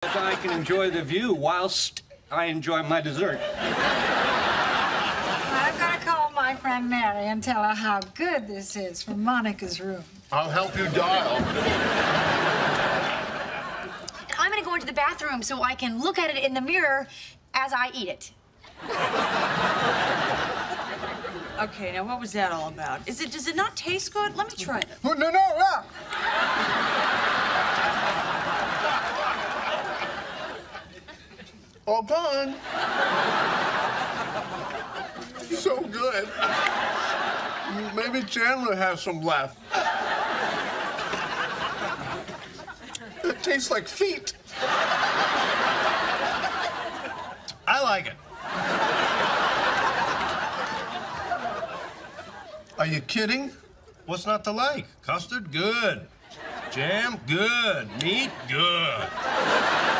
that I can enjoy the view whilst I enjoy my dessert. I've got to call my friend Mary and tell her how good this is from Monica's room. I'll help you dial. I'm gonna go into the bathroom so I can look at it in the mirror as I eat it. Okay, now what was that all about? Does it not taste good? Let me try it. No, yeah. All gone. So good. Maybe Chandler has some left. It tastes like feet. I like it. Are you kidding? What's not to like? Custard, good. Jam, good. Meat, good.